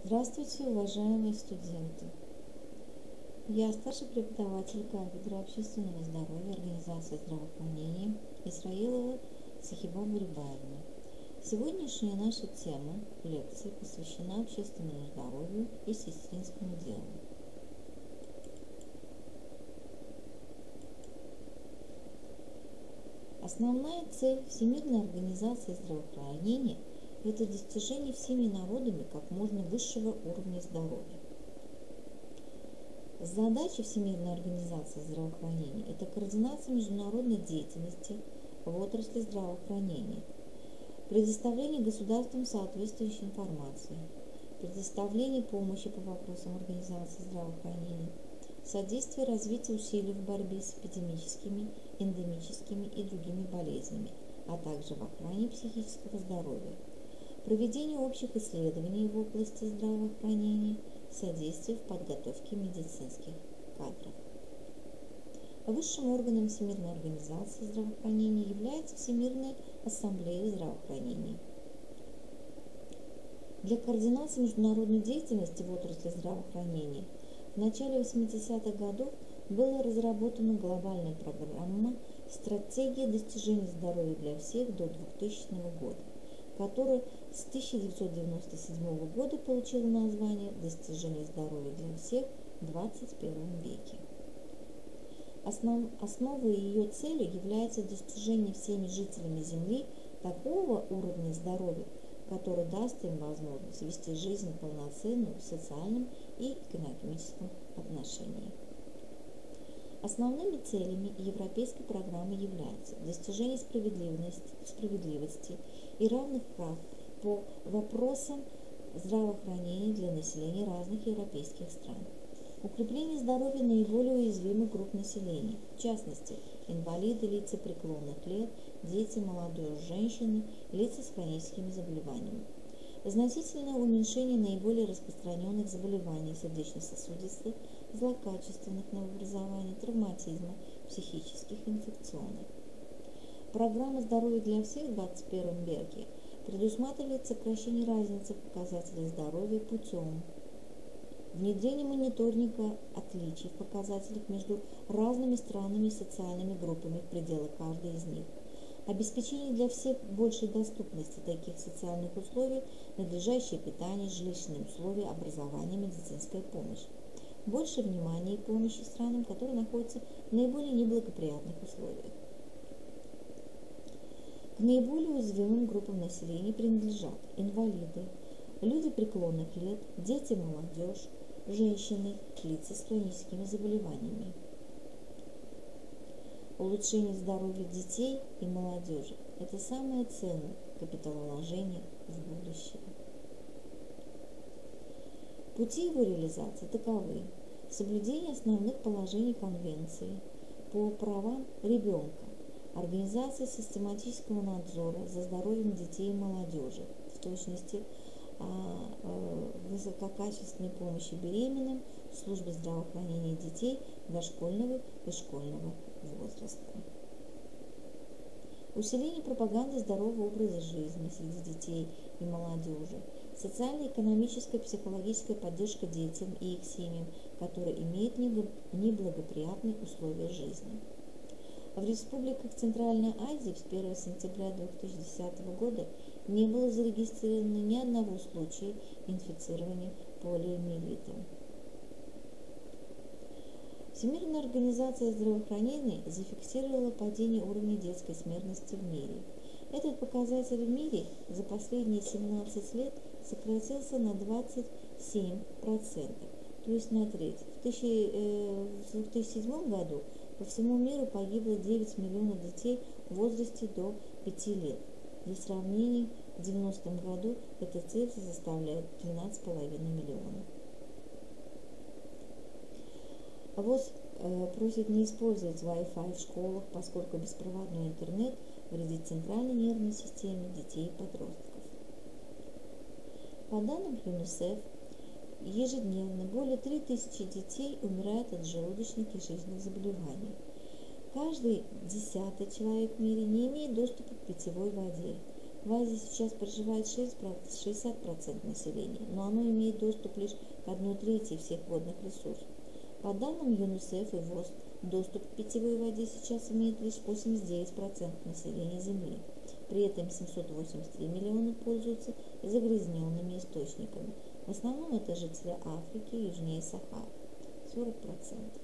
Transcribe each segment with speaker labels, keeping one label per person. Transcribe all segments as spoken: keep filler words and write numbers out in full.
Speaker 1: Здравствуйте, уважаемые студенты! Я старший преподаватель кафедры общественного здоровья Организации здравоохранения Исраилова Сахиба Бурибаевна. Сегодняшняя наша тема лекции посвящена общественному здоровью и сестринскому делу. Основная цель Всемирной организации здравоохранения – это достижение всеми народами как можно высшего уровня здоровья. Задача Всемирной организации здравоохранения – это координация международной деятельности в отрасли здравоохранения, предоставление государствам соответствующей информации, предоставление помощи по вопросам организации здравоохранения, содействие развитию усилий в борьбе с эпидемическими, эндемическими и другими болезнями, а также в охране психического здоровья, проведение общих исследований в области здравоохранения, содействие в подготовке медицинских кадров. Высшим органом Всемирной организации здравоохранения является Всемирная ассамблея здравоохранения. Для координации международной деятельности в отрасли здравоохранения в начале восьмидесятых годов была разработана глобальная программа «Стратегия достижения здоровья для всех до двухтысячного года», которая с тысяча девятьсот девяносто седьмого года получила название «Достижение здоровья для всех в двадцать первом веке». Основ, основой ее цели является достижение всеми жителями Земли такого уровня здоровья, который даст им возможность вести жизнь полноценную в социальном и экономическом отношении. Основными целями Европейской программы являются достижение справедливости, справедливости и равных прав по вопросам здравоохранения для населения разных европейских стран, укрепление здоровья наиболее уязвимых групп населения, в частности, инвалиды, лица преклонных лет, дети, молодежь, женщины, лица с хроническими заболеваниями, значительное уменьшение наиболее распространенных заболеваний сердечно-сосудистых, злокачественных новообразований, травматизма, психических, инфекционных. Программа «Здоровье для всех» в двадцать первом веке предусматривает сокращение разницы в показателях здоровья путем внедрение мониторинга отличий в показателях между разными странами и социальными группами в пределах каждой из них, обеспечение для всех большей доступности таких социальных условий, надлежащее питание, жилищные условия, образование, медицинская помощь, больше внимания и помощи странам, которые находятся в наиболее неблагоприятных условиях. К наиболее уязвимым группам населения принадлежат инвалиды, люди преклонных лет, дети, молодежь, женщины, лица с хроническими заболеваниями. Улучшение здоровья детей и молодежи – это самое ценное капиталовложение в будущее. Пути его реализации таковы: соблюдение основных положений Конвенции по правам ребенка, организация систематического надзора за здоровьем детей и молодежи, в точности высококачественной помощи беременным, службы здравоохранения детей дошкольного и школьного возраста. Усиление пропаганды здорового образа жизни среди детей и молодежи, социальная, экономическая, психологическая поддержка детям и их семьям, которые имеют неблагоприятные условия жизни. В республиках Центральной Азии с первого сентября две тысячи десятого года не было зарегистрировано ни одного случая инфицирования полиомиелитом. Всемирная организация здравоохранения зафиксировала падение уровня детской смертности в мире. Этот показатель в мире за последние семнадцать лет сократился на двадцать семь процентов, то есть на треть. В две тысячи седьмом году по всему миру погибло девять миллионов детей в возрасте до пяти лет. Для сравнения, в девяностом году эта цифра составляет двенадцать с половиной миллионов. ВОЗ э, просит не использовать Wi-Fi в школах, поскольку беспроводной интернет вредит центральной нервной системе детей и подростков. По данным ЮНИСЕФ, ежедневно более трёх тысяч детей умирают от желудочно-кишечных заболеваний. Каждый десятый человек в мире не имеет доступа к питьевой воде. В Азии сейчас проживает шестьдесят процентов населения, но оно имеет доступ лишь к одной трети всех водных ресурсов. По данным ЮНИСЕФ и ВОЗ, доступ к питьевой воде сейчас имеет лишь восемьдесят девять процентов населения Земли. При этом семьсот восемьдесят три миллиона пользуются загрязненными источниками. В основном это жители Африки и южнее Сахары – сорок процентов.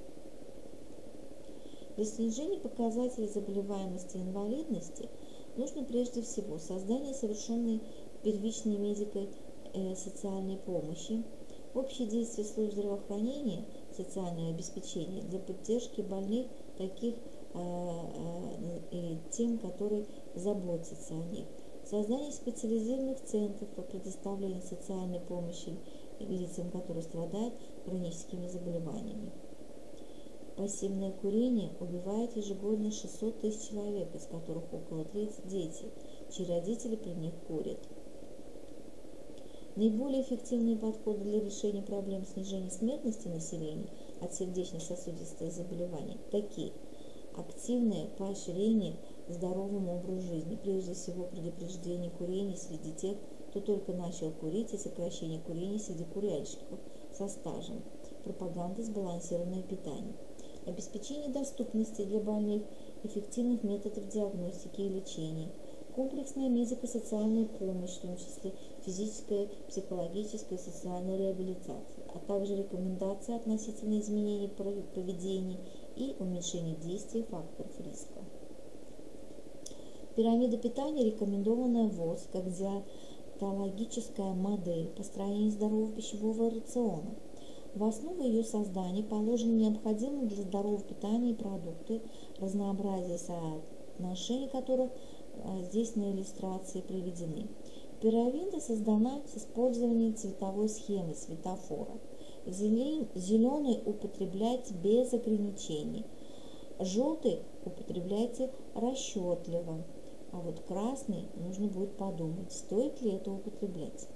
Speaker 1: Для снижения показателей заболеваемости и инвалидности нужно прежде всего создание совершенной первичной медико-социальной помощи, общие действия служб здравоохранения, социальное обеспечение для поддержки больных, таких э, э, и тем, которые заботятся о них, создание специализированных центров по предоставлению социальной помощи лицам, которые страдают хроническими заболеваниями. Пассивное курение убивает ежегодно шестьсот тысяч человек, из которых около тридцати дети, чьи родители при них курят. Наиболее эффективные подходы для решения проблем снижения смертности населения от сердечно-сосудистых заболеваний такие: активное поощрение здоровому образу жизни, прежде всего предупреждение курения среди тех, кто только начал курить, и сокращение курения среди курильщиков со стажем, пропаганда сбалансированного питания, обеспечение доступности для больных эффективных методов диагностики и лечения, комплексная медико-социальная помощь, в том числе физическая, психологическая и социальная реабилитация, а также рекомендации относительно изменений поведения и уменьшения действия факторов риска. Пирамида питания, рекомендованная ВОЗ как диетологическая модель построения здорового пищевого рациона. В основу ее создания положены необходимые для здорового питания продукты, разнообразие соотношений которых здесь на иллюстрации приведены. Пирамида создана с использованием цветовой схемы светофора. Зеленый употребляйте без ограничений, желтый употребляйте расчетливо, а вот красный нужно будет подумать, стоит ли это употреблять.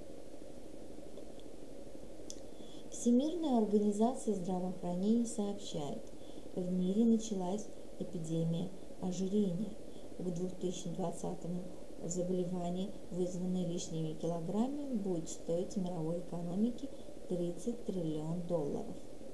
Speaker 1: Всемирная организация здравоохранения сообщает, в мире началась эпидемия ожирения. К две тысячи двадцатому заболевание, вызванное лишними килограммами, будет стоить мировой экономике тридцать триллионов долларов.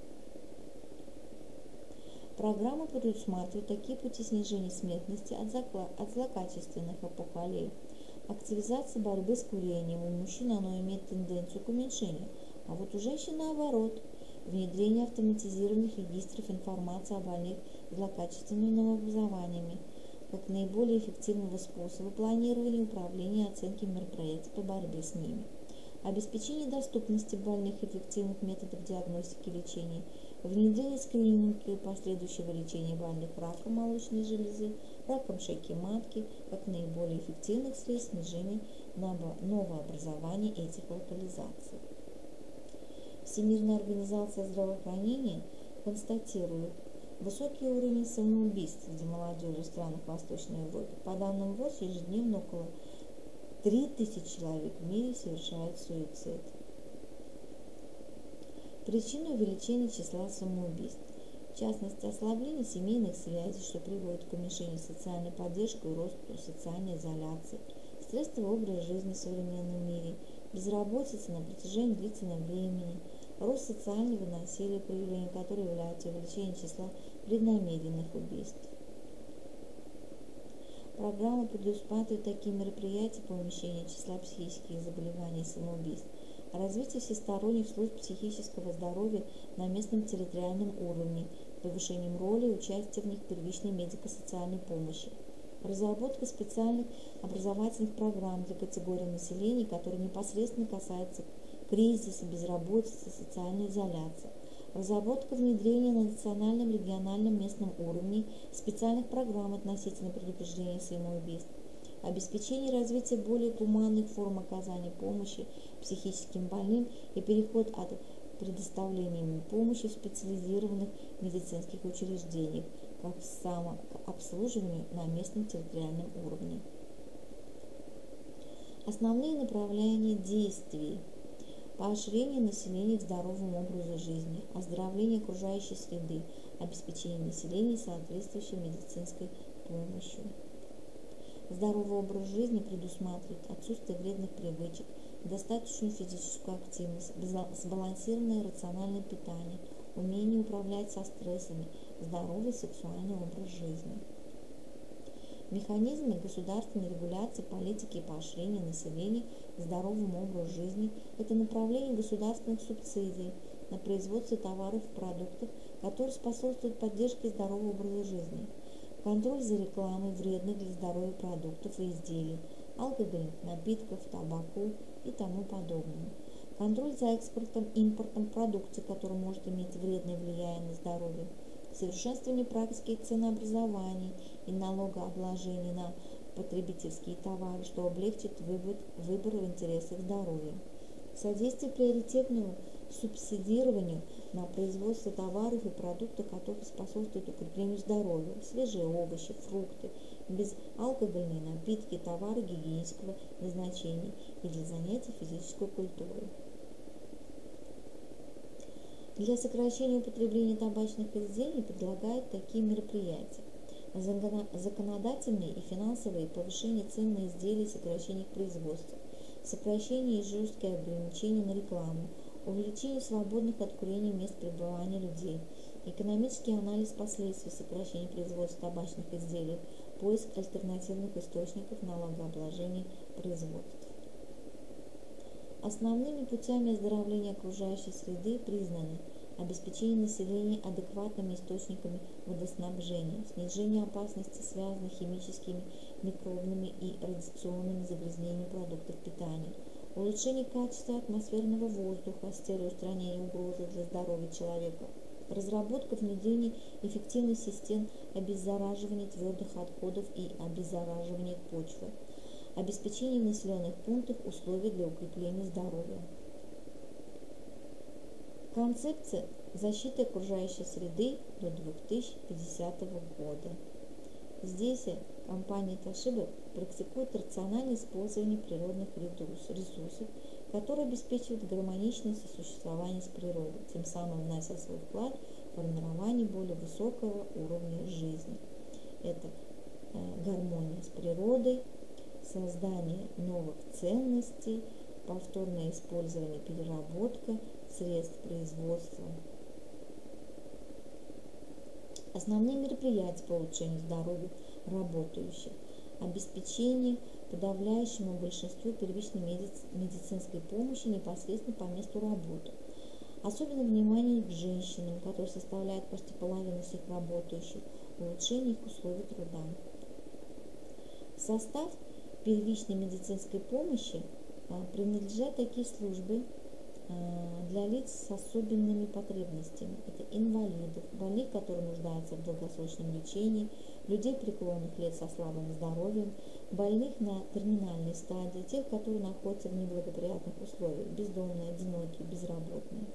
Speaker 1: Программа предусматривает такие пути снижения смертности от, закла... от злокачественных опухолей. Активизация борьбы с курением. У мужчин оно имеет тенденцию к уменьшению, а вот у женщин наоборот. Внедрение автоматизированных регистров информации о больных злокачественными новообразованиями как наиболее эффективного способа планирования, управления и оценки мероприятий по борьбе с ними. Обеспечение доступности больных эффективных методов диагностики и лечения, внедрение скрининга и последующего лечения больных раком молочной железы, раком шейки матки, как наиболее эффективных средств снижения новообразования этих локализаций. Всемирная организация здравоохранения констатирует высокий уровень самоубийств среди молодежи в странах Восточной Европы. По данным ВОЗ, ежедневно около три тысячи человек в мире совершают суицид. Причины увеличения числа самоубийств, в частности, ослабление семейных связей, что приводит к уменьшению социальной поддержки и росту социальной изоляции, стрессовый образ жизни в современном мире, безработица на протяжении длительного времени, рост социального насилия, проявления которого является увеличение числа преднамеренных убийств. Программа предусматривает такие мероприятия по уменьшению числа психических заболеваний и самоубийств, развитие всесторонних служб психического здоровья на местном территориальном уровне, повышением роли и участия в них первичной медико-социальной помощи, разработка специальных образовательных программ для категорий населения, которые непосредственно касаются кризиса, безработицы, социальной изоляции, разработка внедрения на национальном, региональном, местном уровне специальных программ относительно предупреждения самоубийств, обеспечение развития более гуманных форм оказания помощи психическим больным и переход от предоставления им помощи в специализированных медицинских учреждениях как к самообслуживанию на местном территориальном уровне. Основные направления действий: поощрение населения к здоровому образу жизни, оздоровление окружающей среды, обеспечение населения соответствующей медицинской помощью. Здоровый образ жизни предусматривает отсутствие вредных привычек, достаточную физическую активность, сбалансированное рациональное питание, умение управлять со стрессами, здоровый сексуальный образ жизни. Механизмы государственной регуляции политики и поощрения населения к здоровому образу жизни – это направление государственных субсидий на производство товаров и продуктов, которые способствуют поддержке здорового образа жизни, контроль за рекламой вредных для здоровья продуктов и изделий, алкогольных напитков, табаку и тому подобное, контроль за экспортом и импортом продукции, которая может иметь вредное влияние на здоровье, совершенствование практики ценообразования и налогообложения на потребительские товары, что облегчит выбор, выбор в интересах здоровья, содействие приоритетному субсидированию на производство товаров и продуктов, которые способствуют укреплению здоровья, свежие овощи, фрукты, безалкогольные напитки, товары гигиенического назначения и для занятий физической культурой. Для сокращения употребления табачных изделий предлагают такие мероприятия: законодательные и финансовые повышение цен на изделия и сокращение их производства, сокращение и жесткие ограничения на рекламу, увеличение свободных от курения мест пребывания людей, экономический анализ последствий сокращения производства табачных изделий, поиск альтернативных источников налогообложения производств. Основными путями оздоровления окружающей среды признаны обеспечение населения адекватными источниками водоснабжения, снижение опасности, связанных с химическими, микробными и радиационными загрязнениями продуктов питания, улучшение качества атмосферного воздуха с целью устранения угрозы для здоровья человека, разработка внедрения эффективных систем обеззараживания твердых отходов и обеззараживания почвы, обеспечение в населенных пунктах условий для укрепления здоровья. Концепция защиты окружающей среды до две тысячи пятидесятого года. Здесь компания Toshiba практикует рациональное использование природных ресурсов, которые обеспечивают гармоничное сосуществование с природой, тем самым внося свой вклад в формирование более высокого уровня жизни. Это гармония с природой, создание новых ценностей, повторное использование, переработка средств производства. Основные мероприятия по улучшению здоровья работающих: обеспечение подавляющему большинству первичной медицинской помощи непосредственно по месту работы. Особенно внимание к женщинам, которые составляют почти половину всех работающих, улучшение их условий труда. В состав первичной медицинской помощи принадлежат такие службы для лиц с особенными потребностями. Это инвалидов, больных, которые нуждаются в долгосрочном лечении, людей преклонных лет со слабым здоровьем, больных на терминальной стадии, тех, которые находятся в неблагоприятных условиях, бездомные, одинокие, безработные.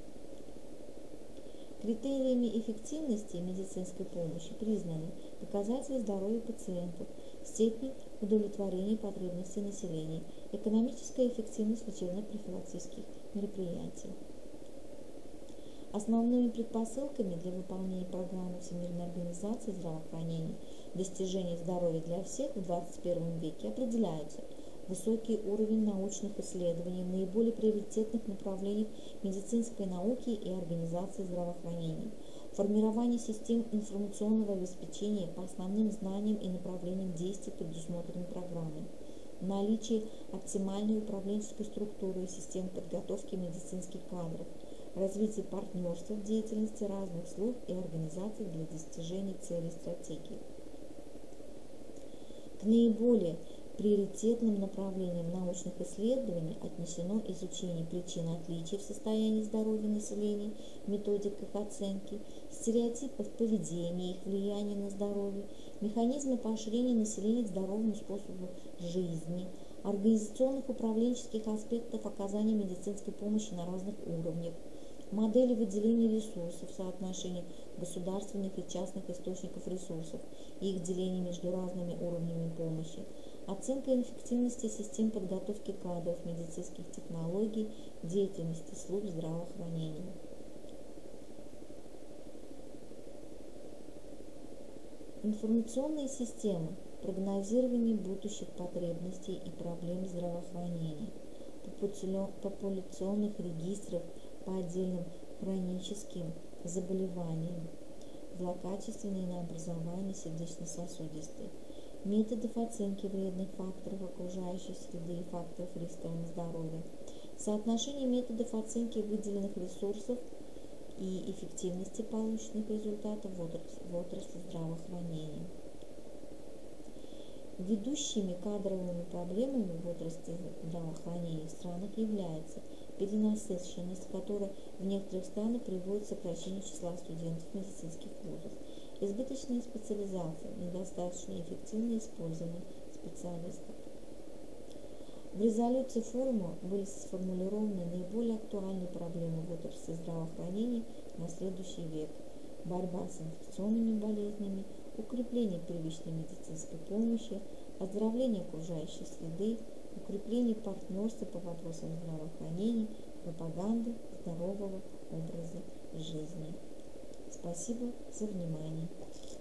Speaker 1: Критериями эффективности медицинской помощи признаны показатели здоровья пациентов, степень удовлетворения потребностей населения, экономическая эффективность лечебно-профилактических мероприятий. Основными предпосылками для выполнения программы Всемирной организации здравоохранения «Достижение здоровья для всех» в двадцать первом веке определяются высокий уровень научных исследований в наиболее приоритетных направлениях медицинской науки и организации здравоохранения, формирование систем информационного обеспечения по основным знаниям и направлениям действий, предусмотренной программой, наличие оптимальной управленческой структуры и систем подготовки медицинских кадров, развитие партнерства в деятельности разных служб и организаций для достижения целей стратегии. К наиболее приоритетным направлениям научных исследований отнесено изучение причин отличий в состоянии здоровья населения, методик их оценки, стереотипов поведения, их влияния на здоровье, механизмы поощрения населения к здоровому способу жизни, организационных управленческих аспектов оказания медицинской помощи на разных уровнях, модели выделения ресурсов, соотношения государственных и частных источников ресурсов и их деления между разными уровнями помощи, оценка эффективности систем подготовки кадров, медицинских технологий, деятельности служб здравоохранения. Информационные системы прогнозирование будущих потребностей и проблем здравоохранения, популяционных регистров по отдельным хроническим заболеваниям, злокачественные на образование сердечно-сосудистой, методов оценки вредных факторов окружающей среды и факторов риска на здоровье, соотношение методов оценки выделенных ресурсов и эффективности полученных результатов в отрасли, в отрасли здравоохранения. Ведущими кадровыми проблемами в отрасли здравоохранения в странах является перенасыщенность, которая в некоторых странах приводит к сокращению числа студентов медицинских вузов, избыточная специализация, недостаточно эффективное использование специалистов. В резолюции форума были сформулированы наиболее актуальные проблемы в отрасли здравоохранения на следующий век: борьба с инфекционными болезнями, укрепление первичной медицинской помощи, оздоровление окружающей среды, укрепление партнерства по вопросам здравоохранения, пропаганда здорового образа жизни. Спасибо за внимание.